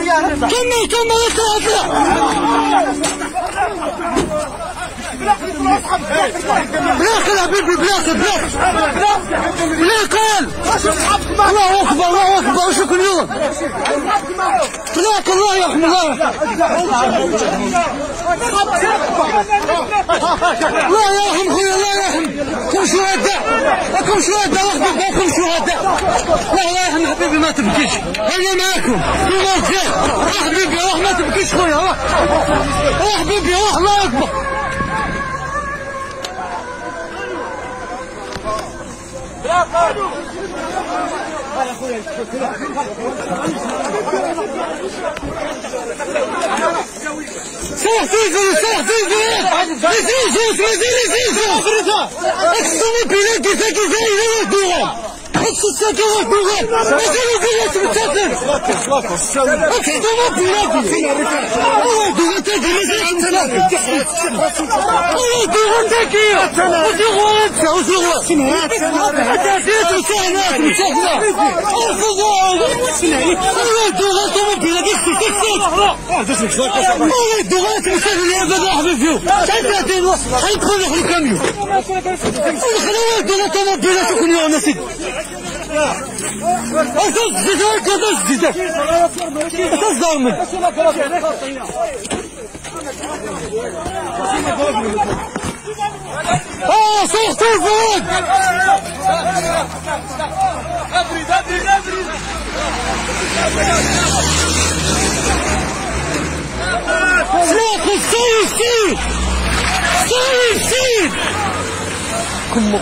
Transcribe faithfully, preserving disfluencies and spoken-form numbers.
كمل كمل اطلع بلاك يا حبيبي بلاك بلاك بلاك الله اكبر الله اكبر شو كل يوم بلاك الله يرحم الله الله يرحم خويا الله يرحم كم شهداء كم شهداء واخد بالكم شهداء الله يرحم حبيبي ما تبكيش انا معاكم في الخير حبيبي روح ما تبكيش خويا روح روح حبيبي روح الله اكبر صح تيجي صح تيجي يزيد يزيد يزيد اكسوني بلا كيفاش كيفاش دوغا اكسوني بلا دوغا اكسوني بلا تمتاكل اكسوني بلا دوغا دوغا تاكي مازال دوغا دوغا تاكي دوغا دوغا سمعات تاكيت وسهلات وسهلات دوغا دوغا بلا كيفاش دوغا تمثل يا بابا حبيبي تعال تعال حيدخل في الكاميون خلينا دوغا طوموبيلات كل يوم يا سيدي اساس زيدك اساس زيدك اساس ضامن اه صوت فوق ابرد ابرد ابرد سلاح سير سير سير سير كم